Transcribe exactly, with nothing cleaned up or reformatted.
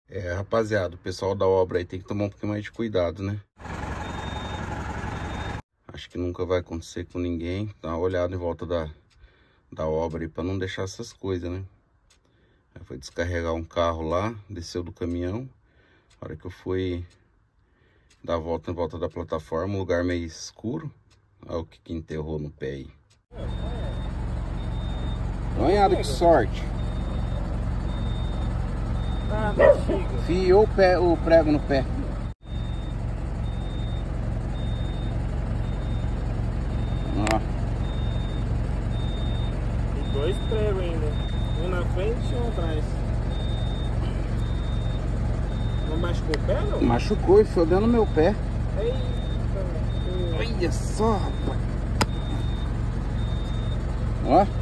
É, rapaziada, o pessoal da obra aí tem que tomar um pouquinho mais de cuidado, né? Acho que nunca vai acontecer com ninguém. Dá uma olhada em volta da, da obra aí pra não deixar essas coisas, né? Aí foi descarregar um carro lá, desceu do caminhão. Na hora que eu fui dar a volta em volta da plataforma, um lugar meio escuro. Olha o que, que enterrou no pé aí. Olha que sorte. Ah, bexiga. Fiou o, pé, o prego no pé. Ó. E dois pregos ainda. Um na frente e um atrás. Não machucou o pé, não? Machucou e enfiou dentro do meu pé. Eita. Olha só, rapaz. Ó.